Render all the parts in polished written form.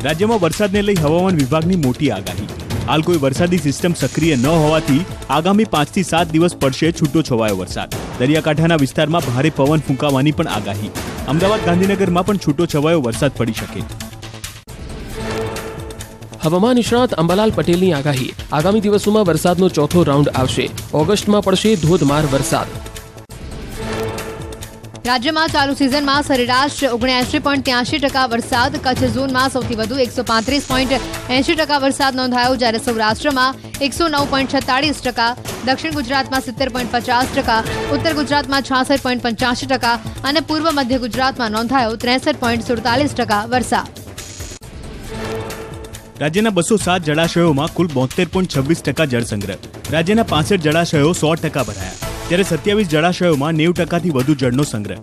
રાજ્યમાં વરસાદને લઈ હવામાન વિભાગની મોટી આગાહી। હાલ કોઈ વરસાદી સિસ્ટમ સક્રિય ન હોવાથી આગામી 5 થી 7 દિવસ પડશે છૂટો છવાયો વરસાદ। દરિયાકાંઠાના વિસ્તારમાં ભારે પવન ફૂંકાવાની પણ આગાહી। અમદાવાદ ગાંધીનગરમાં પણ છૂટો છવાયો વરસાદ પડી શકે। હવામાન નિષ્ણાત અંબાલાલ પટેલની આગાહી। આગામી દિવસોમાં વરસાદનો ચોથો રાઉન્ડ આવશે। ઓગસ્ટમાં પડશે ધોધમાર વરસાદ। રાજ્યમાં ચાલુ સિઝનમાં સરેરાશ 79.83% વરસાદ। કચ્છ ઝોનમાં સૌથી વધુ 135.80% વરસાદ નોંધાયો, જ્યારે સૌરાષ્ટ્રમાં 109.46%, દક્ષિણ ગુજરાતમાં 70.50%, ઉત્તર ગુજરાતમાં 66.85% અને પૂર્વ મધ્ય ગુજરાતમાં નોંધાયો 63.47% વરસાદ। રાજ્યના 207 જળાશયોમાં કુલ 72.26% જળસંગ્રહ। રાજ્યના 65 જળાશયો 100% ભરાયા, જ્યારે 27 જળાશયોમાં 90%થી વધુ જળનો સંગ્રહ।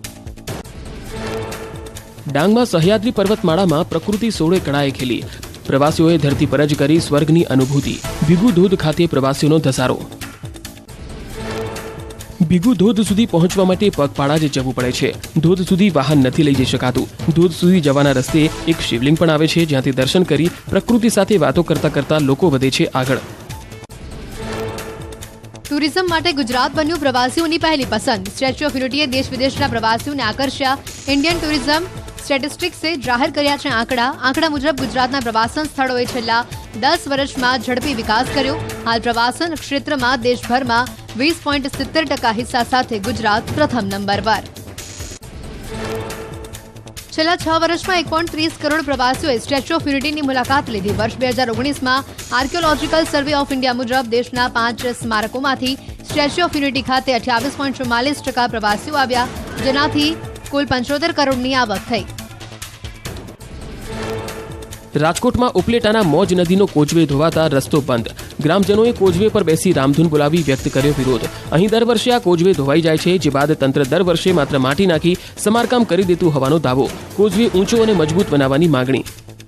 ડાંગમાં સહ્યાદ્રી પર્વતમાળામાં પ્રકૃતિ સોળે કળાએ ખેલી। પ્રવાસીઓએ ધરતી પર જ કરી સ્વર્ગની અનુભૂતિ। ભીગુ ધોધ ખાતે પ્રવાસીઓનો ધસારો। ભીગુ ધોધ સુધી પહોંચવા માટે પગપાળા જ જવું પડે છે। ધોધ સુધી વાહન નથી લઈ જઈ શકાતું। ધોધ સુધી જવાના રસ્તે એક શિવલિંગ પણ આવે છે, જ્યાંથી દર્શન કરી પ્રકૃતિ સાથે વાતો કરતા કરતા લોકો વધે છે આગળ। ટુરિઝમ માટે ગુજરાત બન્યું પ્રવાસીઓની પહેલી પસંદ। સ્ટેચ્યુ ઓફ યુનિટીએ દેશ વિદેશના પ્રવાસીઓને આકર્ષ્યા। ઇન્ડિયન ટુરિઝમ સ્ટેટિસ્ટિક્સે જાહેર કર્યા છે આંકડા મુજબ ગુજરાતના પ્રવાસન સ્થળોએ છેલ્લા 10 વર્ષમાં ઝડપી વિકાસ કર્યો। હાલ પ્રવાસન ક્ષેત્રમાં દેશભરમાં 20.70% હિસ્સા સાથે ગુજરાત પ્રથમ નંબર પર। છેલ્લા 6 વર્ષમાં 1.30 કરોડ પ્રવાસીઓએ સ્ટેચ્યુ ઓફ યુનિટીની મુલાકાત લીધી। વર્ષ 2019માં આર્કિયોલોજીકલ સર્વે ઓફ ઇન્ડિયા મુજબ દેશના 5 સ્મારકોમાંથી સ્ટેચ્યુ ઓફ યુનિટી ખાતે 28.44% પ્રવાસીઓ આવ્યા, જેનાથી કુલ 75 કરોડની આવક થઈ। રાજકોટમાં ઉપલેટાના મોજ નદીનો કોઝવે ધોવાતા રસ્તો બંધ। ગ્રામજનોએ કોઝવે પર બેસી રામધૂન બોલાવી વ્યક્ત કર્યો વિરોધ। અહીં દર વર્ષે આ કોઝવે ધોવાઈ જાય છે, જે બાદ તંત્ર દર વર્ષે માત્ર માટી નાખી સમારકામ કરી દેતું હોવાનો દાવો। કોઝવે ઊંચો અને મજબૂત બનાવવાની માંગણી।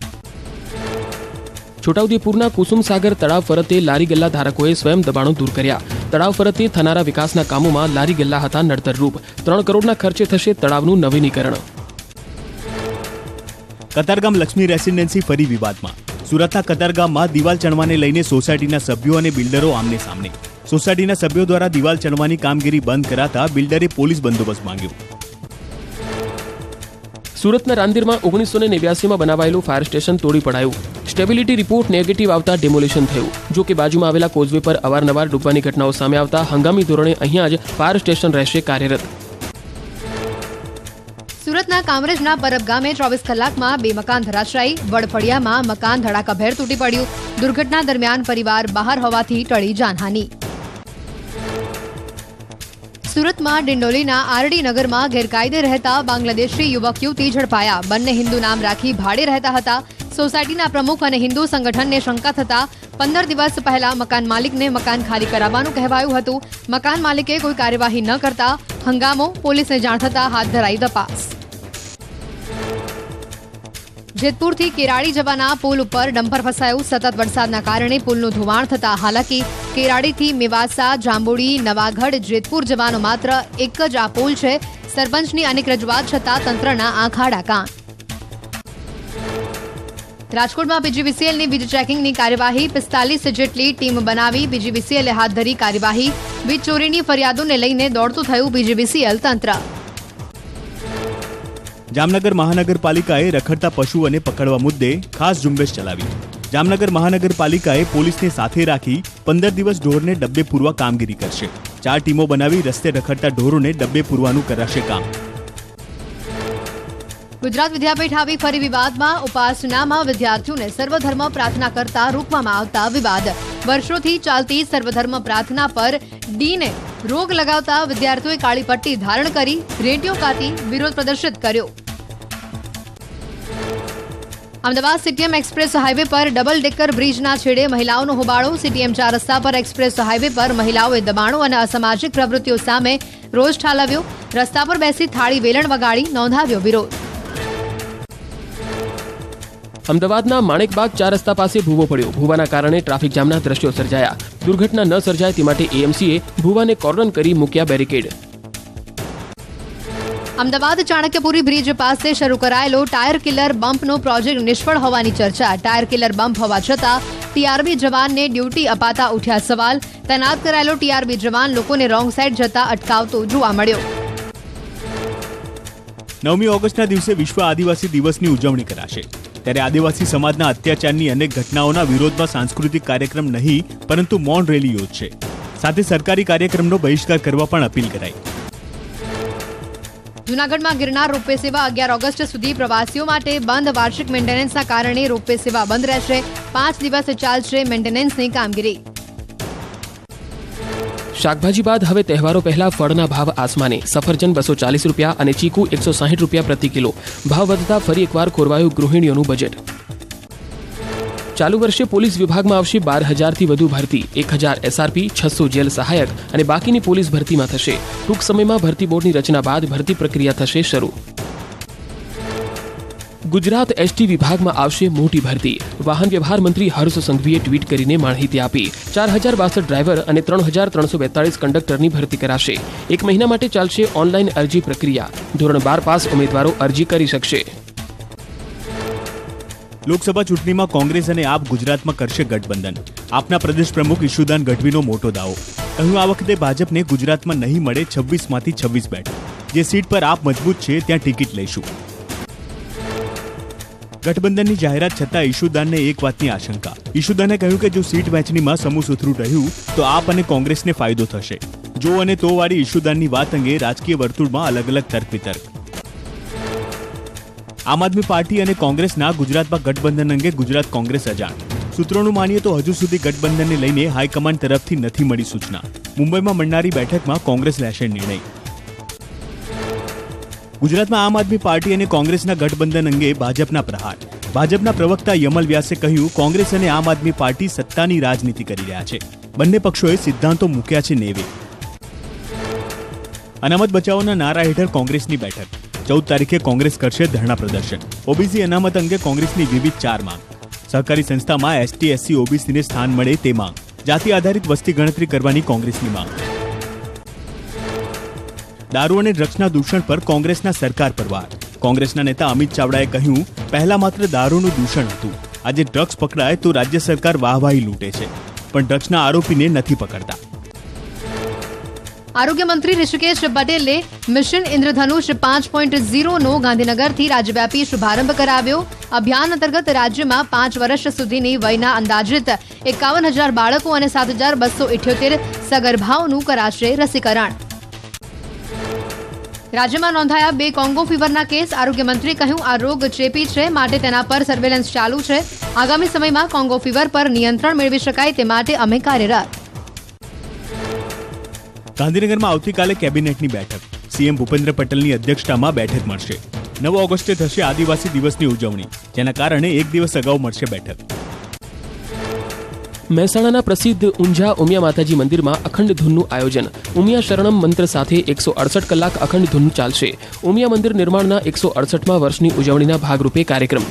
છોટાઉદેપુરના કુસુમસાગર તળાવ ફરતે લારી ગલ્લા ધારકોએ સ્વયં દબાણો દૂર કર્યા। તળાવ ફરતે થનારા વિકાસના કામોમાં લારી ગલ્લા હતા નડતરરૂપ। 3 કરોડના ખર્ચે થશે તળાવનું નવીનીકરણ। કતારગામ લક્ષ્મી રેસિડેન્સી ફરી વિવાદમાં। સુરતના કતારગામમાં દિવાલ ચણવાને લઈને સોસાયટીના સભ્યો અને બિલ્ડરો આમને સામને। સોસાયટીના સભ્યો દ્વારા દિવાલ ચણવાની કામગીરી બંધ કરાતા બિલ્ડરે પોલીસ બંદોબસ્ત માંગ્યો। સુરતના રાંદેરમાં 1989માં બનાવાયેલું ફાયર સ્ટેશન તોડી પડાયું। સ્ટેબિલિટી રિપોર્ટ નેગેટિવ આવતા ડેમોલિશન થયું। જો કે બાજુમાં આવેલા કોઝવે પર અવારનવાર ડૂબવાની ઘટનાઓ સામે આવતા હંગામી ધોરણે અહીંયા જ ફાયર સ્ટેશન રહેશે કાર્યરત। સુરતના કામરેજના પરબ ગામે 24 કલાકમાં 2 મકાન ધરાશાયી। વડફળિયામાં મકાન ધડાકાભેર તૂટી પડ્યું। દુર્ઘટના દરમિયાન પરિવાર બહાર હોવાથી ટળી જાનહાનિ। સુરતમાં ડિંડોલીના આરડી નગરમાં ગેરકાયદે રહેતા બાંગ્લાદેશી યુવક યુવતી ઝડપાયા। બંને હિન્દુ નામ રાખી ભાડે રહેતા હતા। સોસાયટીના પ્રમુખ અને હિન્દુ સંગઠનને શંકા થતા 15 દિવસ પહેલા મકાન માલિકને મકાન ખાલી કરાવવાનું કહેવાયું હતું। મકાન માલિકે કોઈ કાર્યવાહી ન કરતા હંગામો। પોલીસને જાણ થતા હાથ ધરાઈ તપાસ। જેતપુરથી કેરાડી જવાના પુલ ઉપર ડમ્પર ફસાયું। સતત વરસાદના કારણે પુલનું ધોવાણ થતા હાલાકી। કેરાડીથી મેવાસા, જાંબુડી, નવાગઢ, જેતપુર જવાનો માત્ર એક જ આ પુલ છે। સરપંચની અનેક રજૂઆત છતાં તંત્રના આંખ આડા કાન। રાજકોટમાં પીજીવીસીએલની વીજ ચેકિંગની કાર્યવાહી। 45 જેટલી ટીમ બનાવી પીજીવીસીએલે હાથ ધરી કાર્યવાહી। વીજ ચોરીની ફરિયાદોને લઈને દોડતું થયું પીજીવીસીએલ તંત્ર। જામનગર મહાનગરપાલિકાએ રખડતા પશુઓને પકડવા મુદ્દે ખાસ ઝુંબેશ ચલાવી। જામનગર મહાનગરપાલિકાએ પોલીસને સાથે રાખી 15 દિવસ ઢોરને ડબ્બે પૂરવા કામગીરી કરશે। 4 ટીમો બનાવી રસ્તે રખડતા ઢોરોને ડબ્બે પૂરવાનું કરાશે કામ। ગુજરાત વિદ્યાપીઠ આવી ફરી વિવાદમાં। ઉપાસનામાં વિદ્યાર્થીઓને સર્વધર્મ પ્રાર્થના કરતા રોકવામાં આવતા વિવાદ। વર્ષોથી ચાલતી સર્વધર્મ પ્રાર્થના પર ડીને રોક લગાવતા વિદ્યાર્થીઓએ કાળી પટ્ટી ધારણ કરી રેડિયો કાઢી વિરોધ પ્રદર્શિત કર્યો। અમદાવાદ સીટીએમ એક્સપ્રેસ હાઈવે પર ડબલ ડેકર બ્રિજના છેડે મહિલાઓનો હોબાળો। સીટીએમ 4 રસ્તા પર એક્સપ્રેસ હાઈવે પર મહિલાઓએ દબાણો અને અસામાજિક પ્રવૃત્તિઓ સામે રોષ ઠાલવ્યો। રસ્તા પર બેસી થાળી વેલણ વગાડી નોંધાવ્યો વિરોધ। અમદાવાદના માણેકબાગ 4 રસ્તા પાસે ભૂવો પડ્યો। ભૂવાના કારણે ટ્રાફિક જામના દ્રશ્યો સર્જાયા। દુર્ઘટના ન સર્જાય તે માટે એએમસીએ ભૂવાને કોર્ડન કરી મૂક્યા બેરિકેડ। અમદાવાદ ચાણક્યપુરી બ્રિજ પાસે શરૂ કરાયેલો ટાયર કિલર બમ્પનો પ્રોજેક્ટ નિષ્ફળ હોવાની ચર્ચા. ટાયર કિલર બમ્પ હોવા છતાં ટીઆરબી જવાનને ડ્યુટી અપાતા ઉઠ્યા સવાલ. તૈનાત કરાયેલો ટીઆરબી જવાન લોકોને રોંગ સાઈડ જતા અટકાવતો જોવા મળ્યો. 9મી ઓગસ્ટના દિવસે વિશ્વ આદિવાસી દિવસની ઉજવણી કરાશે. ત્યારે આદિવાસી સમાજના અત્યાચારની અનેક ઘટનાઓના વિરોધમાં સાંસ્કૃતિક કાર્યક્રમ નહીં પરંતુ મૌન રેલી યોજશે. સાથે સરકારી કાર્યક્રમનો બહિષ્કાર કરવા પણ અપીલ કરાઈ. જૂનાગઢમાં ગિરનાર રોપવે સેવા 11 ઓગસ્ટ સુધી પ્રવાસીઓ માટે બંધ. વાર્ષિક મેન્ટેનન્સના કારણે રોપવે સેવા બંધ રહેશે. 5 દિવસ ચાલશે મેન્ટેનન્સની કામગીરી. શાકભાજી બાદ હવે તહેવારો પહેલા ફળના ભાવ આસમાને. સફરજન 240 રૂપિયા અને ચીકુ 160 રૂપિયા પ્રતિ કિલો. ભાવ વધતા ફરી એકવાર ખોરવાયું ગૃહિણીઓનું બજેટ. ચાલુ વર્ષે પોલીસ વિભાગમાં આવશે 12,000થી વધુ ભરતી. 1,000 એસઆરપી, 600 જેલ સહાયક અને બાકીની પોલીસ ભરતીમાં થશે. ટૂંક સમયમાં ભરતી બોર્ડની રચના બાદ ભરતી પ્રક્રિયા થશે શરૂ. ગુજરાત એસટી વિભાગમાં આવશે મોટી ભરતી. વાહન વ્યવહાર મંત્રી હર્ષ સંઘવીએ ટ્વીટ કરીને માહિતી આપી. 4,062 ડ્રાઈવર અને 3,342 કંડક્ટરની ભરતી કરાશે. 1 મહિના માટે ચાલશે ઓનલાઈન અરજી પ્રક્રિયા. ધોરણ 12 પાસ ઉમેદવારો અરજી કરી શકશે. લોકસભા ચૂંટણીમાં કોંગ્રેસ અને આપ ગુજરાતમાં કરશે ગઠબંધન. આપના પ્રદેશ પ્રમુખ ઈશુદાન ગઢવીનો મોટો દાવો. કહ્યું, આ વખતે ભાજપને ગુજરાતમાં નહીં મળે 26માંથી 26 બેઠક. જે સીટ પર આપ મજબૂત છે ત્યાં ટિકિટ લઈશું. ગઠબંધનની જાહેરાત છતાં ઈશુદાનને એક વાતની આશંકા. ઈશુદાને કહ્યું કે જો સીટ વહેંચણીમાં સમૂહસૂત્રું રહ્યું તો આપ અને કોંગ્રેસને ફાયદો થશે. જો અને તો વાળી ઈશુદાનની વાત અંગે રાજકીય વર્તુળમાં અલગ અલગ તર્ક વિતર્ક. આમ આદમી પાર્ટી અને કોંગ્રેસના ગુજરાતમાં ગઠબંધન અંગે ગુજરાત કોંગ્રેસ અજાણ. સૂત્રોનું માનીએ તો હજુ સુધી ગઠબંધનને લઈને હાઈકમાન્ડ તરફથી નથી મળી સૂચના. મુંબઈમાં મળનારી બેઠકમાં કોંગ્રેસ લેશે નિર્ણય. ગુજરાતમાં આમ આદમી પાર્ટી અને કોંગ્રેસના ગઠબંધન અંગે ભાજપના પ્રહાર. ભાજપના પ્રવક્તા યમલ વ્યાસે કહ્યું, કોંગ્રેસ અને આમ આદમી પાર્ટી સત્તાની રાજનીતિ કરી રહ્યા છે. બંને પક્ષોએ સિદ્ધાંતો મૂક્યા છે નેવે. અનામત બચાવોના નારા હેઠળ કોંગ્રેસની બેઠક. 14 તારીખે કોંગ્રેસ કરશે ધરણા પ્રદર્શન. ઓબીસી અનામત અંગે કોંગ્રેસની વિવિધ 4 માંગ. સહકારી સંસ્થામાં એસટી એસસી ઓબીસીને સ્થાન મળે તે માંગ. જાતિ આધારિત વસ્તી ગણતરી કરવાની કોંગ્રેસની માંગ. દારૂ અને ડ્રગ્સના દૂષણ પર કોંગ્રેસના સરકાર પર વાર. કોંગ્રેસના નેતા અમિત ચાવડાએ કહ્યું, પહેલા માત્ર દારૂનું દૂષણ હતું. આજે ડ્રગ્સ પકડાય તો રાજ્ય સરકાર વાહવાહી લૂંટે છે, પણ ડ્રગ્સના આરોપીને નથી પકડતા. આરોગ્ય મંત્રી ઋષિકેશ પટેલે મિશન ઇન્દ્રધનુષ 5.0નો ગાંધીનગરથી રાજ્યવ્યાપી શુભારંભ કરાવ્યો. અભિયાન અંતર્ગત રાજ્યમાં 5 વર્ષ સુધીની વયના અંદાજિત 51,000 બાળકો અને 7,278 સગર્ભાઓનું કરાશે રસીકરણ. રાજ્યમાં નોંધાયા 2 કોંગો ફીવરના કેસ. આરોગ્ય મંત્રીએ કહ્યું, આ રોગ ચેપી છે, માટે તેના પર સર્વેલન્સ ચાલુ છે. આગામી સમયમાં કોંગો ફીવર પર નિયંત્રણ મેળવી શકાય તે માટે અમે કાર્યરત. ગાંધીનગરમાં આવતીકાલે કેબિનેટની બેઠક. સીએમ ભૂપેન્દ્ર પટેલની અધ્યક્ષતામાં બેઠક મળશે. 9 ઓગસ્ટે થશે આદિવાસી દિવસની ઉજવણી, જેના કારણે એક દિવસ અગાઉ મળશે બેઠક. મહેસાણાના પ્રસિદ્ધ ઊંઝા ઉમિયા માતાજી મંદિરમાં અખંડ ધૂનનું આયોજન. ઉમિયા શરણમ મંત્ર સાથે 168 કલાક અખંડ ધૂન ચાલશે. ઉમિયા મંદિર નિર્માણના 168મા વર્ષની ઉજવણીના ભાગરૂપે કાર્યક્રમ.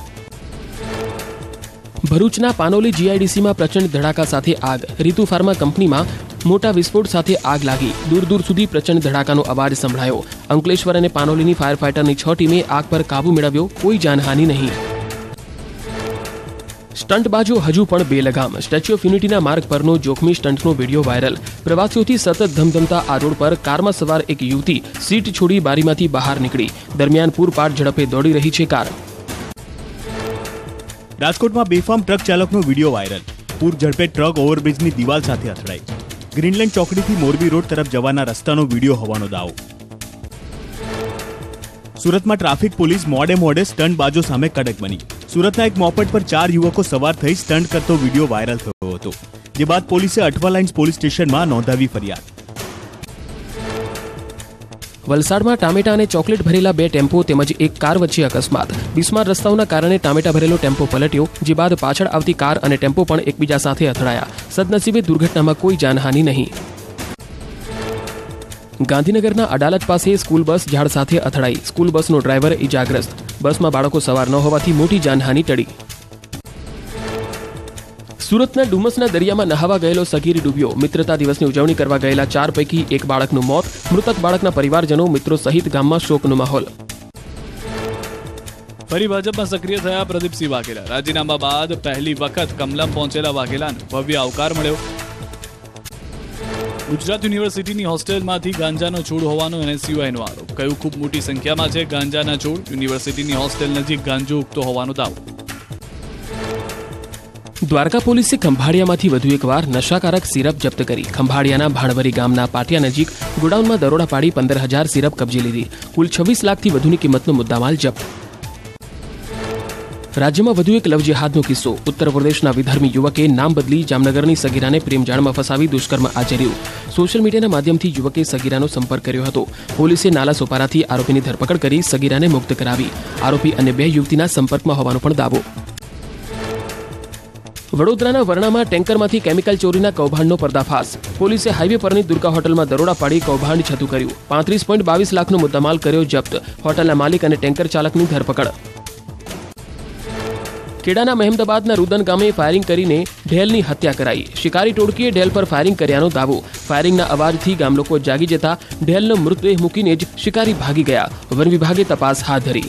ભરૂચના પાનોલી જીઆઈડીસીમાં પ્રચંડ ધડાકા સાથે આગ. રીતુ ફાર્મા કંપનીમાં મોટા વિસ્ફોટ સાથે આગ લાગી. દૂર દૂર સુધી પ્રચંડ ધડાકાનો અવાજ સંભળાયો. અંકલેશ્વર અને પાનોલીની ફાયર ફાઈટરની 6 ટીમે આગ પર કાબુ મેળવ્યો. કોઈ જાનહાનિ નહીં. સ્ટંટબાજો હજુ પણ બેલગામ. સ્ટેચ્યુ ઓફ યુનિટીના માર્ગ પરનો જોખમી સ્ટંટનો વિડીયો વાયરલ. પ્રવાસીઓથી સતત ધમધમતા આ રોડ પર કારમાં સવાર એક યુવતી સીટ છોડી બારીમાંથી બહાર નીકળી. દરમિયાન પૂરપાટ ઝડપે દોડી રહી છે કાર. રાજકોટમાં બેફામ ટ્રક ચાલકનો વિડીયો વાયરલ. પૂર ઝડપે ટ્રક ઓવરબ્રિજની દિવાલ સાથે અથડાઈ. ગ્રીનલેન્ડ ચોકડીથી મોરબી રોડ તરફ જવાના રસ્તાનો વિડીયો હોવાનો દાવો. સુરતમાં ટ્રાફિક પોલીસ મોડે સ્ટંટબાજો સામે કડક બની. સુરતના એક મોપેડ પર 4 યુવકો સવાર થઈ સ્ટંટ કરતો વિડીયો વાયરલ થયો હતો, જે બાદ પોલીસે અઠવા લાઇન્સ પોલીસ સ્ટેશનમાં નોંધાવી ફરિયાદ. વલસાડમાં ટામેટા અને ચોકલેટ ભરેલા 2 ટેમ્પો તેમજ એક કાર વચ્ચે અકસ્માત. બિસ્માર રસ્તાઓના કારણે ટામેટા ભરેલો ટેમ્પો પલટ્યો, જે બાદ પાછળ આવતી કાર અને ટેમ્પો પણ એકબીજા સાથે અથડાયા. સદનસીબે દુર્ઘટનામાં કોઈ જાનહાનિ નહીં. ગાંધીનગરના અડાલજ પાસે સ્કૂલ બસ ઝાડ સાથે અથડાઈ. સ્કૂલ બસનો ડ્રાઈવર ઇજાગ્રસ્ત. બસમાં બાળકો સવાર ન હોવાથી મોટી જાનહાનિ ટળી. સુરતના ડુમસના દરિયામાં નહાવા ગયેલો સગીર ડૂબ્યો. મિત્રતા દિવસની ઉજવણી કરવા ગયેલા 4 પૈકી એક બાળકનું મોત. મૃતક બાળકના પરિવારજનો, મિત્રો સહિત ગામમાં શોકનો માહોલ. ફરી ભાજપમાં સક્રિય થયા પ્રદીપસિંહ વાઘેલા. રાજીનામા બાદ પહેલી વખત કમલમ પહોંચેલા વાઘેલાને ભવ્ય આવકાર મળ્યો. ગુજરાત યુનિવર્સિટીની હોસ્ટેલમાંથી ગાંજાનો છોડ હોવાનો NSUIનો આરોપ. કયું ખૂબ મોટી સંખ્યામાં છે ગાંજાના છોડ. યુનિવર્સિટીની હોસ્ટેલ નજીક ગાંજો ઉગતો હોવાનો દાવો. દ્વારકા પોલીસે ખંભાળિયામાંથી વધુ એકવાર નશાકારક સિરપ જપ્ત કરી. ખંભાળિયાના ભાણવરી ગામના પાટિયા નજીક ગોડાઉનમાં દરોડા પાડી 15,000 સિરપ કબજે લીધી. કુલ 26 લાખથી વધુની કિંમતનો મુદ્દામાલ જપ્ત. રાજ્યમાં વધુ એક લવ જેહાદનો કિસ્સો. ઉત્તર પ્રદેશના વિધર્મી યુવકે નામ બદલી જામનગરની સગીરાને પ્રેમજાળમાં ફસાવી દુષ્કર્મ આચર્યું. સોશિયલ મીડિયાના માધ્યમથી યુવકે સગીરાનો સંપર્ક કર્યો હતો. પોલીસે નાલા સોપારાથી આરોપીની ધરપકડ કરી સગીરાને મુક્ત કરાવી. આરોપી અને 2 યુવતીના સંપર્કમાં હોવાનો પણ દાવો. વડોદરાના વરણામાં ટેન્કરમાંથી કેમિકલ ચોરીના કૌભાંડનો પર્દાફાશ. પોલીસે હાઈવે પરની દુર્ગા હોટલમાં દરોડા પાડી કૌભાંડ છતું કર્યું. 35.22 લાખનો મુદ્દામાલ કર્યો જપ્ત. હોટલના માલિક અને ટેન્કર ચાલકની ધરપકડ. ખેડાના મહેમદાબાદના રુદન ગામે ફાયરિંગ કરીને ઢેલની હત્યા કરાઈ. શિકારી ટોળકીએ ઢેલ પર ફાયરિંગ કર્યાનો દાવો. ફાયરિંગના અવાજથી ગામલોકો જાગી જતા ઢેલનો મૃતદેહ મૂકીને જ શિકારી ભાગી ગયા. વન વિભાગે તપાસ હાથ ધરી.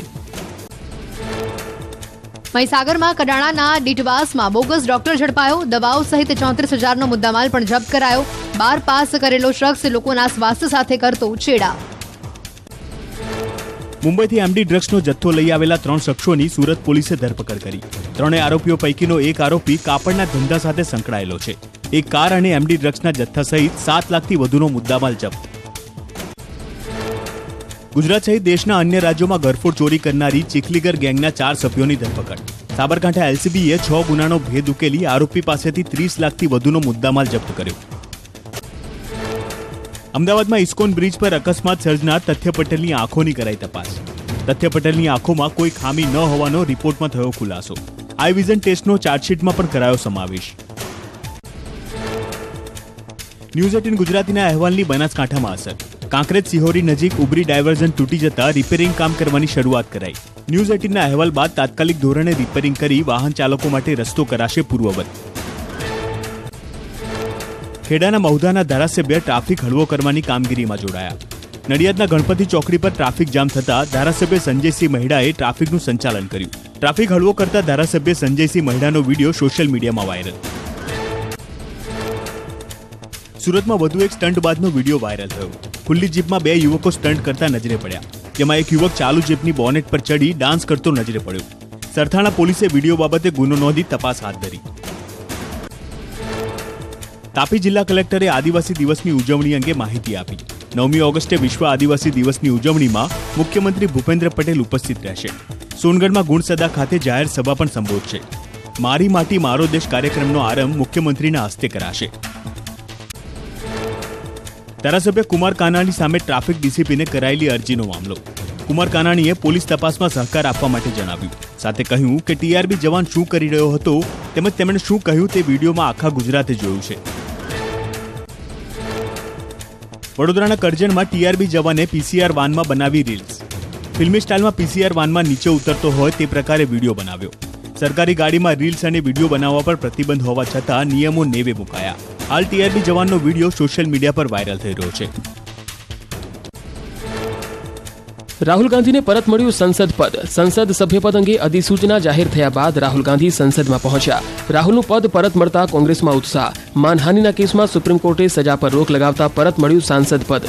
મહીસાગરમાં કડાણાના ડીટવાસમાં બોગસ ડોક્ટર ઝડપાયો. દવાઓ સહિત 34,000નો મુદ્દામાલ પણ જપ્ત કરાયો. 12 પાસ કરેલો શખ્સ લોકોના સ્વાસ્થ્ય સાથે કરતો છેડા. મુંબઈથી એમડી ડ્રગ્સનો જથ્થો લઈ આવેલા 3 શખ્સોની સુરત પોલીસે ધરપકડ કરી. 3 આરોપીઓ પૈકીનો એક આરોપી કાપડના ધંધા સાથે સંકળાયેલો છે. એક કાર અને એમડી ડ્રગ્સના જથ્થા સહિત 7 લાખથી વધુનો મુદ્દામાલ જપ્ત. ગુજરાત સહિત દેશના અન્ય રાજ્યોમાં ઘરફોડ ચોરી કરનારી ચીખલીગર ગેંગના 4 સભ્યોની ધરપકડ. સાબરકાંઠા LCBએ 6 ગુનાનો ભેદ ઉકેલી આરોપી પાસેથી 30 લાખથી વધુનો મુદ્દામાલ જપ્ત કર્યો. અમદાવાદમાં ઇસ્કોન બ્રિજ પર અકસ્માત સર્જનાર તથ્ય પટેલની આંખોની કરાઈ તપાસ. તથ્ય પટેલની આંખોમાં કોઈ ખામી ન હોવાનો રિપોર્ટમાં થયો ખુલાસો. આઈ વિઝન ટેસ્ટનો ચાર્જશીટમાં પણ કરાયો સમાવેશ. ન્યૂઝ 18 ગુજરાતીના અહેવાલની બનાસકાંઠામાં અસર. કાંકરેજ સિહોરી નજીક ઉબરી ડાયવર્ઝન તૂટી જતા રિપેરિંગ કામ કરવાની શરૂઆત કરાઈ. ન્યૂઝ 18ના અહેવાલ બાદ તાત્કાલિક ધોરણે રિપેરિંગ કરી વાહન ચાલકો માટે રસ્તો કરાશે પૂર્વવત. ખેડાના મહુધાના ધારાસભ્ય ટ્રાફિક હળવો કરવાની કામગીરીમાં જોડાયા. નડિયાદના ગણપતિ ચોકડી પર ટ્રાફિક જામ થતા ધારાસભ્ય સંજયસિંહ મહેડાએ ટ્રાફિકનું સંચાલન કર્યું. ટ્રાફિક હળવો કરતા ધારાસભ્ય સંજયસિંહ મહેડાનો વિડીયો સોશિયલ મીડિયામાં વાયરલ. સુરતમાં વધુ એક સ્ટંટબાજનો વિડીયો વાયરલ થયો. ખુલ્લી જીપમાં 2 યુવકો સ્ટંટ કરતા નજરે પડ્યા. જેમાં એક યુવક ચાલુ જીપની બોનેટ પર ચડી ડાન્સ કરતો નજરે પડ્યો. સરથાણા પોલીસે વિડીયો બાબતે ગુનો નોંધી તપાસ હાથ ધરી. તાપી જિલ્લા કલેક્ટરે આદિવાસી દિવસની ઉજવણી અંગે માહિતી આપી. 9મી ઓગસ્ટે વિશ્વ આદિવાસી દિવસની ઉજવણીમાં મુખ્યમંત્રી ભૂપેન્દ્ર પટેલ ઉપસ્થિત રહેશે. સોનગઢમાં ગુણસદા ખાતે જાહેર સભા પણ સંબોધશે. મારી માટી મારો દેશ કાર્યક્રમનો આરંભ મુખ્યમંત્રીના હસ્તે કરાશે. ધારાસભ્ય કુમાર કાનાણી સામે ટ્રાફિક ડીસીપીને કરાયેલી અરજીનો મામલો. કુમાર કાનાણીએ પોલીસ તપાસમાં સહકાર આપવા માટે જણાવ્યું. સાથે કહ્યું કે ટીઆરબી જવાન શું કરી રહ્યો હતો તેમજ તેમણે શું કહ્યું તે વિડીયોમાં આખા ગુજરાતે જોયું છે. વડોદરાના કરજણમાં ટીઆરબી જવાને પીસીઆર વાનમાં બનાવી રીલ્સ. ફિલ્મી સ્ટાઇલમાં પીસીઆર વાનમાં નીચે ઉતરતો હોય તે પ્રકારે વિડીયો બનાવ્યો. સરકારી ગાડીમાં રીલ્સ અને વિડીયો બનાવવા પર પ્રતિબંધ હોવા છતાં નિયમો નેવે મુકાયા. હાલ ટીઆરબી જવાનનો વિડીયો સોશિયલ મીડિયા પર વાયરલ થઈ રહ્યો છે. રાહુલ ગાંધીને પરત મળ્યું સંસદ પદ. સંસદ સભ્યપદ અંગે અધિસૂચના જાહેર થયા બાદ રાહુલ ગાંધી સંસદમાં પહોંચ્યા. રાહુલનું પદ પરત મળતા કોંગ્રેસમાં ઉત્સાહ. માનહાનિના કેસમાં સુપ્રીમ કોર્ટે સજા પર રોક લગાવતા પરત મળ્યું સાંસદ પદ.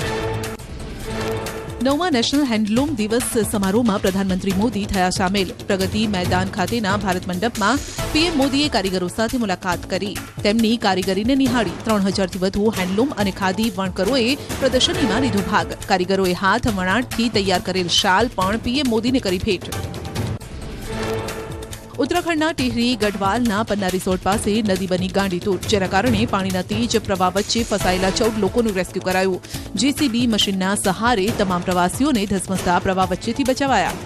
9મા નેશનલ હેન્ડલૂમ દિવસ સમારોહમાં પ્રધાનમંત્રી મોદી થયા સામેલ. પ્રગતિ મેદાન ખાતેના ભારત મંડપમાં પીએમ મોદીએ કારીગરો સાથે મુલાકાત કરી. તેમની કારીગરીને નિહાળી. 3000થી વધુ હેન્ડલૂમ અને ખાદી વણકરોએ પ્રદર્શનીમાં લીધો ભાગ. કારીગરોએ હાથ વણાટથી તૈયાર કરેલ શાલ પણ પીએમ મોદીને કરી ભેટ. ઉત્તરાખંડના ટિહરી ગઢવાલના પન્ના રિસોર્ટ પાસે નદી બની ગાંડીતૂર. જેના કારણે પાણીના તેજ પ્રવાહ વચ્ચે ફસાયેલા 14 લોકોનું રેસ્ક્યુ કરાયું. જેસીબી મશીનના સહારે તમામ પ્રવાસીઓને ધસમસતા પ્રવાહ વચ્ચેથી બચાવાયા.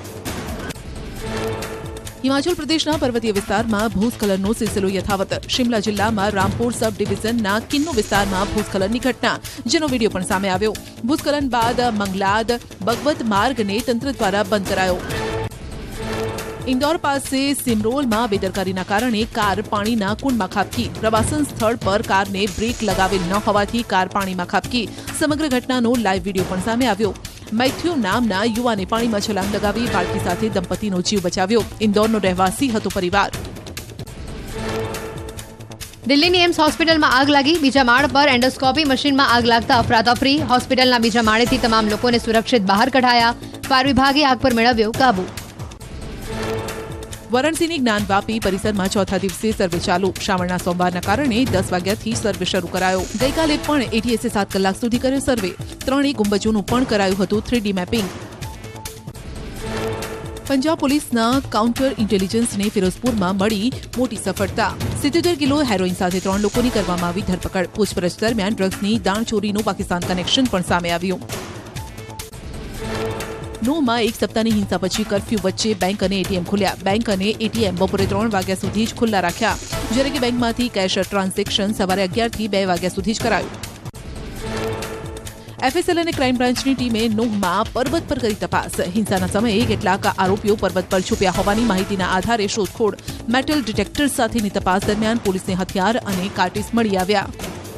હિમાચલ પ્રદેશના પર્વતીય વિસ્તારમાં ભૂસ્ખલનનો સિલસિલો યથાવત. શિમલા જિલ્લામાં રામપુર સબ ડિવિઝનના કિન્નુ વિસ્તારમાં ભૂસ્ખલનની ઘટના, જેનો વિડીયો પણ સામે આવ્યો. ભૂસ્ખલન બાદ મંગલાદ બગવત માર્ગને તંત્ર દ્વારા બંધ કરાયો. ઇન્દોર પાસે સિમરોલમાં બેદરકારીના કારણે કાર પાણીના કુંડમાં ખાબકી. પ્રવાસન સ્થળ પર કારને બ્રેક લગાવેલ ન હોવાથી કાર પાણીમાં ખાબકી. સમગ્ર ઘટનાનો લાઈવ વિડીયો પણ સામે આવ્યો. મેથ્યુ નામના યુવાને પાણીમાં છલાંગ લગાવી બાળકી સાથે દંપતીનો જીવ બચાવ્યો. ઇન્દોરનો રહેવાસી હતો પરિવાર. દિલ્હીની એમ્સ હોસ્પિટલમાં આગ લાગી. બીજા માળ પર એન્ડોસ્કોપી મશીનમાં આગ લાગતા અફરાતફરી. હોસ્પિટલના બીજા માળેથી તમામ લોકોને સુરક્ષિત બહાર કઢાયા. ફાયર વિભાગે આગ પર મેળવ્યો કાબુ. વારાણસીની જ્ઞાનવાપી પરિસરમાં ચોથા દિવસે સર્વે ચાલુ. શ્રાવણના સોમવારના કારણે 10 વાગ્યાથી સર્વે શરૂ કરાયો. ગઈકાલે પણ એટીએસે 7 કલાક સુધી કર્યો સર્વે. 3 ગુંબજોનું પણ કરાયું હતું 3D મેપિંગ. પંજાબ પોલીસના કાઉન્ટર ઇન્ટેલિજન્સને ફિરોઝપુરમાં મળી મોટી સફળતા. 77 કિલો હેરોઇન સાથે 3 લોકોની કરવામાં આવી ધરપકડ. પૂછપરછ દરમિયાન ડ્રગ્સની દાણચોરીનું પાકિસ્તાન કનેક્શન પણ સામે આવ્યું. નોમાં એક સપ્તાહની હિંસા પછી કર્ફ્યુ વચ્ચે બેંક અને એટીએમ ખુલ્યા. બેંક અને એટીએમ બપોરે 3 વાગ્યા સુધી જ ખુલ્લા રાખ્યા, જ્યારે કે બેંકમાંથી કેશ ટ્રાન્ઝેક્શન સવારે 11 થી 2 વાગ્યા સુધી જ કરાયું. એફએસએલ અને ક્રાઇમ બ્રાન્ચની ટીમે નોહમાં પર્વત પર કરી તપાસ. હિંસાના સમયે કેટલાક આરોપીઓ પર્વત પર છુપ્યા હોવાની માહિતીના આધારે શોધખોળ. મેટલ ડિટેક્ટર સાથેની તપાસ દરમિયાન પોલીસને હથિયાર અને કાર્ટિસ મળી આવ્યા.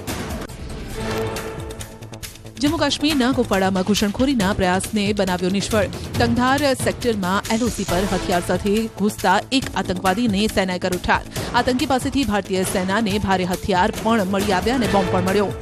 જમ્મુ કાશ્મીરના કુપવાડામાં ઘૂસણખોરીના પ્રયાસને બનાવ્યો નિષ્ફળ. તંગધાર સેક્ટરમાં એલઓસી પર હથિયાર સાથે ઘૂસતા એક આતંકવાદીને સેનાએ કર્યો ઠાર. આતંકી પાસેથી ભારતીય સેનાને ભારે હથિયાર પણ મળી આવ્યા અને બોમ્બ પણ મળ્યો.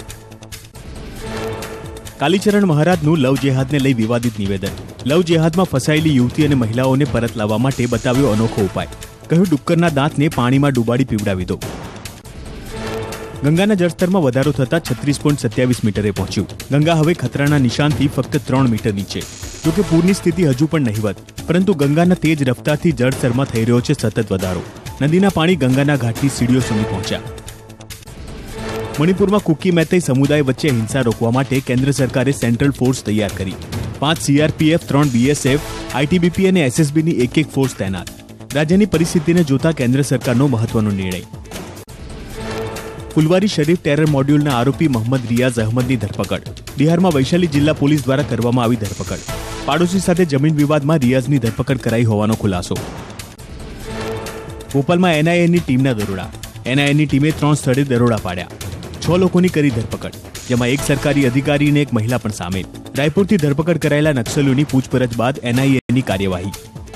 કાલીચરણ મહારાજનું લવ જેહાદને લઈ વિવાદિત નિવેદન. લવ જેહાદમાં ફસાયેલી યુવતી અને મહિલાઓને પરત લાવવા માટે બતાવ્યો અનોખો ઉપાય. કહ્યું ડુક્કરના દાંતને પાણીમાં ડૂબાડી પીવડાવી દો. ગંગાના જળસ્તરમાં વધારો થતા 36.27 મીટરે પહોંચ્યું. ગંગા હવે ખતરાના નિશાનથી ફક્ત 3 મીટર નીચે. જોકે પૂરની સ્થિતિ હજુ પણ નહિવત, પરંતુ ગંગાના તેજ રફતારથી જળસ્તરમાં થઈ રહ્યો છે સતત વધારો. નદીના પાણી ગંગાના ઘાટની સીડીઓ સુધી પહોંચ્યા. મણિપુરમાં કુકી મેતઈ સમુદાય વચ્ચે હિંસા રોકવા માટે કેન્દ્ર સરકારે સેન્ટ્રલ ફોર્સ તૈયાર કરી. 5 સીઆરપીએફ, 3 બીએસએફ, આઈટીબીપી અને એસએસબીની એક ફોર્સ તૈનાત. રાજ્યની પરિસ્થિતિને જોતા કેન્દ્ર સરકારનો મહત્વનો નિર્ણય. ફુલવારી શરીફ ટેરર મોડ્યુલના આરોપી મોહમ્મદ રિયાઝ અહમદની ધરપકડ. બિહારમાં વૈશાલી જિલ્લા પોલીસ દ્વારા કરવામાં આવી ધરપકડ. પાડોશી સાથે જમીન વિવાદમાં રિયાઝની ધરપકડ કરાઈ હોવાનો ખુલાસો. ભોપાલમાં એનઆઈએની ટીમના દરોડા. એનઆઈએની ટીમે 3 સ્થળે દરોડા પાડ્યા. 6 લોકોની કરી ધરપકડ, જેમાં એક સરકારી અધિકારી અને એક મહિલા પણ સામેલ. રાયપુરથી ધરપકડ કરાયેલા નક્સલીઓની પૂછપરછ બાદ એનઆઈએની કાર્યવાહી.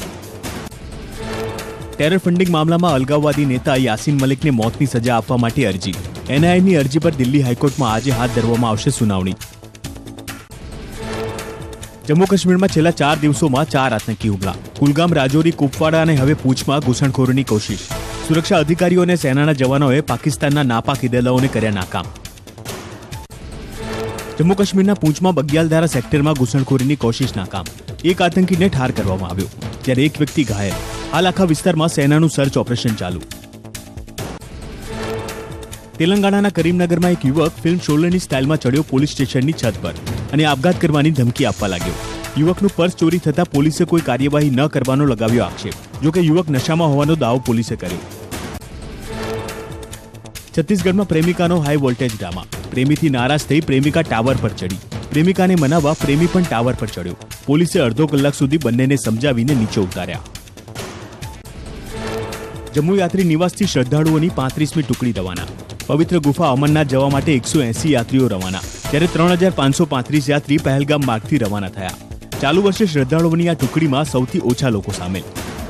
ટેરર ફંડિંગ મામલામાં અલગાવવાદી નેતા યાસીન મલિકને મોતની સજા આપવા માટે અરજી. એનઆઈએની અરજી પર દિલ્હી હાઈકોર્ટમાં આજે હાથ ધરવામાં આવશે સુનાવણી. જમ્મુ કાશ્મીરમાં છેલ્લા 4 દિવસોમાં 4 આતંકી હુમલા. કુલગામ, રાજૌરી, કુપવાડા અને હવે પૂંછમાં ઘૂસણખોરીની કોશિશ. સુરક્ષા અધિકારીઓ અને સેનાના જવાનોએ પાકિસ્તાનના નાપાક ઇદલાઓને કર્યા નાકામ. જમ્મુ કાશ્મીરના પૂંછમાં બગિયાલધારા સેક્ટરમાં ઘૂસણખોરીની કોશિશ નાકામ. એક આતંકીને ઠાર કરવામાં આવ્યો, જ્યારે એક વ્યક્તિ ઘાયલ. હાલ આખા વિસ્તારમાં સેનાનું સર્ચ ઓપરેશન ચાલુ. તેલંગાણાના કરીમનગરમાં એક યુવક ફિલ્મ શોલેની સ્ટાઇલમાં ચડ્યો પોલીસ સ્ટેશનની છત પર અને આપઘાત કરવાની ધમકી આપવા લાગ્યો. યુવકનું પર્સ ચોરી થતા પોલીસે કોઈ કાર્યવાહી ન કરવાનો લગાવ્યો આક્ષેપ. જોકે યુવક નશામાં હોવાનો દાવો પોલીસે કર્યો. છત્તીસગઢમાં પ્રેમિકાનો હાઈ વોલ્ટેજ ડ્રામા. પ્રેમીથી નારાજ થઈ પ્રેમિકા ટાવર પર ચડી. પ્રેમિકાને મનાવવા પ્રેમી પણ ટાવર પર ચડ્યો. પોલીસે અડધો કલાક સુધી બંનેને સમજાવીને નીચે ઉતાર્યા. જમ્મુ યાત્રી નિવાસથી શ્રદ્ધાળુઓની 35મી ટુકડી રવાના. પવિત્ર ગુફા અમરનાથ જવા માટે 180 યાત્રીઓ રવાના, જ્યારે 3535 યાત્રી પહેલગામ માર્ગથી રવાના થયા. ચાલુ વર્ષે શ્રદ્ધાળુઓની આ ટુકડીમાં સૌથી ઓછા લોકો સામેલ.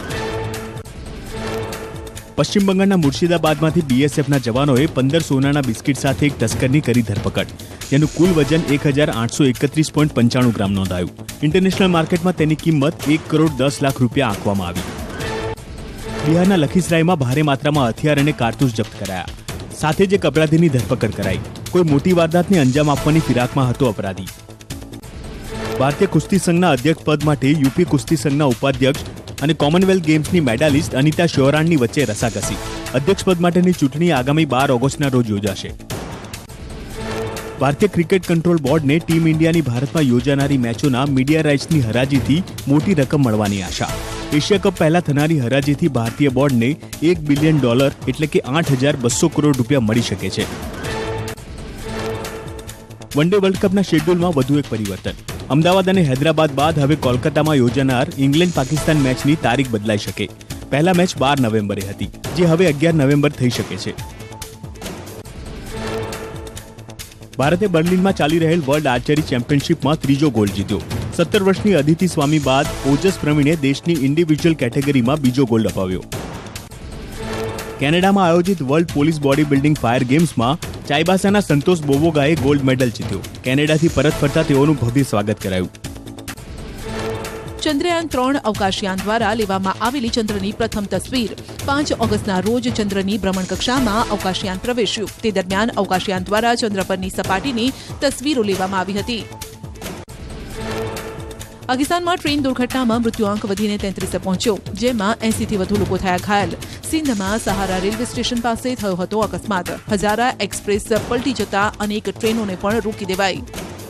પશ્ચિમ બંગાળના મુર્શિદાબાદમાંથી બીએસએફના જવાનોએ 15 સોનાના બિસ્કિટ સાથે એક તસ્કરની કરી ધરપકડ, જેનું કુલ વજન 1831.95 ગ્રામ નોંધાયું. ઇન્ટરનેશનલ માર્કેટમાં તેની કિંમત 1 કરોડ 10 લાખ રૂપિયા આંકવામાં આવી. બિહારના લખીસરાયમાં ભારે માત્રામાં હથિયાર અને કારતૂસ જપ્ત કરાયા. સાથે જ એક અપરાધીની ધરપકડ કરાઈ. કોઈ મોટી વારદાતને અંજામ આપવાની ફિરાકમાં હતો અપરાધી. ભારતીય કુસ્તી સંઘના અધ્યક્ષ પદ માટે યુપી કુસ્તી સંઘના ઉપાધ્યક્ષ અને કોમનવેલ્થ ગેમ્સની મેડાલિસ્ટ અનિતા શ્યોરાણની વચ્ચે રસાકસી. અધ્યક્ષ પદ માટેની ચૂંટણી આગામી 12 ઓગસ્ટના રોજ યોજાશે. ભારતીય ક્રિકેટ કંટ્રોલ બોર્ડને ટીમ ઇન્ડિયાની ભારતમાં યોજાનારી મેચોના મીડિયા રાઇટ્સની હરાજીથી મોટી રકમ મળવાની આશા. એશિયા કપ પહેલા થનારી હરાજીથી ભારતીય બોર્ડને $1 બિલિયન એટલે કે 8,200 કરોડ રૂપિયા મળી શકે છે. વન ડે વર્લ્ડ કપના શેડ્યુલમાં વધુ એક પરિવર્તન. અમદાવાદ અને હૈદરાબાદ બાદ હવે કોલકાતામાં યોજાનાર ઇંગ્લેન્ડ પાકિસ્તાન મેચની તારીખ બદલાઈ શકે. પહેલા મેચ 12 નવેમ્બરે હતી, જે હવે 11 નવેમ્બર થઈ શકે છે. ભારતે બર્લિનમાં ચાલી રહેલ વર્લ્ડ આર્ચરી ચેમ્પિયનશિપમાં ત્રીજો ગોલ્ડ જીત્યો. 17 વર્ષની અદિતિ સ્વામી બાદ ઓજસ પ્રવીણે દેશની ઇન્ડિવિજ્યુઅલ કેટેગરીમાં બીજો ગોલ્ડ અપાવ્યો. કેનેડામાં આયોજિત world police body building fire ગેમ્સમાં ચાઈબાસાના સંતોષ બોવોગાએ ગોલ્ડ મેડલ જીત્યો. કેનેડાથી પરત ફરતા તેઓનું ભવ્ય સ્વાગત કરાયું. ચંદ્રયાન-3 અવકાશયાન દ્વારા લેવામાં આવેલી ચંદ્રની પ્રથમ તસવીર 5 ઓગસ્ટના રોજ ચંદ્રની ભ્રમણકક્ષામાં અવકાશયાન પ્રવેશ્યું. તે દરમિયાન અવકાશયાન દ્વારા ચંદ્ર પરની સપાટીની તસવીરો લેવામાં આવી હતી. પાકિસ્તાનમાં ટ્રેન દુર્ઘટનામાં મૃત્યુઆંક વધીને 33 પહોંચ્યો, જેમાં 80થી વધુ લોકો થયા ઘાયલ. સિંધમાં સહારા રેલવે સ્ટેશન પાસે થયો હતો અકસ્માત. હજારા એક્સપ્રેસ પલટી જતા અનેક ટ્રેનોને પણ રોકી દેવાઈ.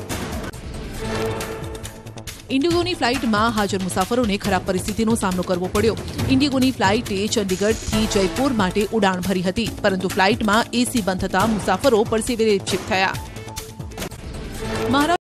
ઇન્ડિગોની ફ્લાઇટમાં હાજર મુસાફરોને ખરાબ પરિસ્થિતિનો સામનો કરવો પડ્યો. ઇન્ડિગોની ફ્લાઇટે ચંડીગઢથી જયપુર માટે ઉડાણ ભરી હતી, પરંતુ ફ્લાઇટમાં એસી બંધ થતા મુસાફરો પરસેવે રેપઝેપ થયા.